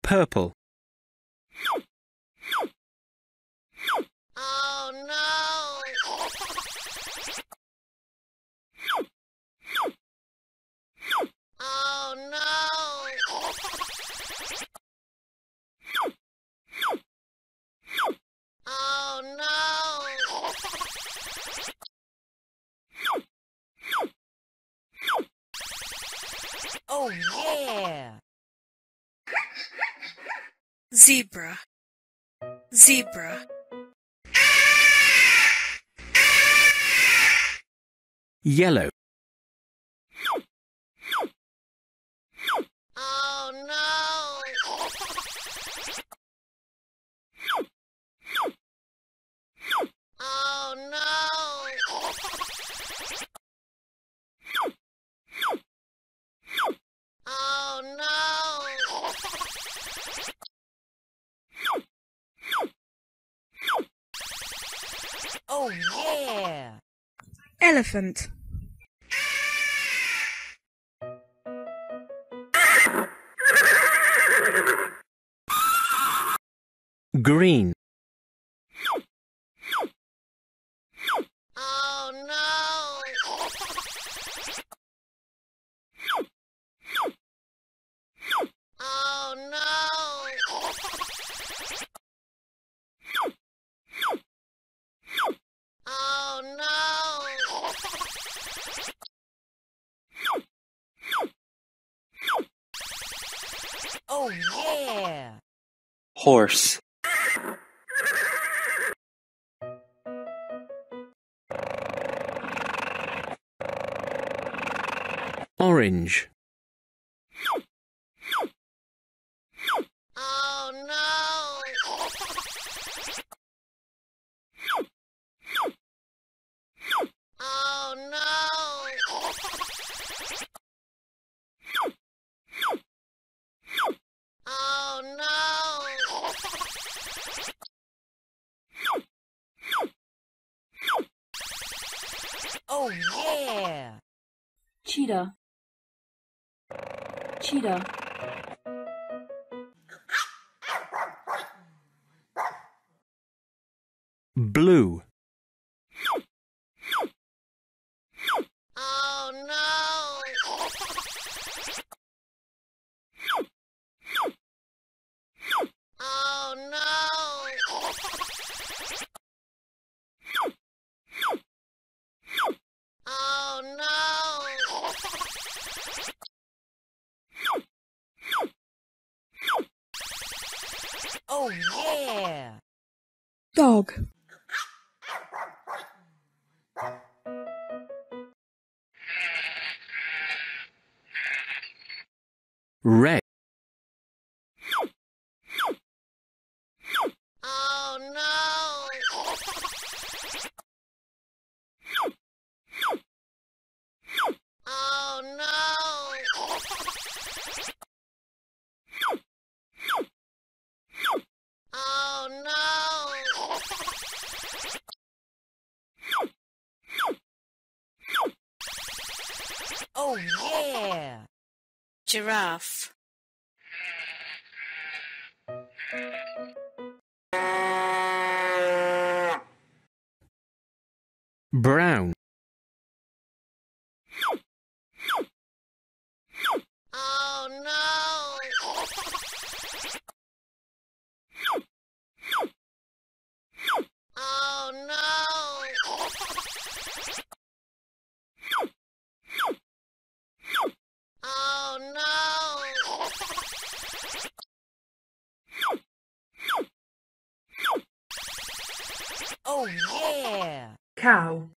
Purple. Oh no! Oh no! Oh no! Oh yeah! Zebra. Zebra. Yellow. Oh no! Oh no! Oh no! Oh yeah! Elephant. Green. Oh no! Oh no! Oh no! Oh yeah! Horse. Orange. Oh no! Oh no! Oh no! Oh yeah! Cheetah. Cheetah. Blue. Oh no! Oh no! Oh no! Oh yeah! Dog. Red. Oh no! Oh no! Oh no! Oh yeah! Giraffe. Brown. Oh no! Oh no! Oh no! Oh yeah! Cow.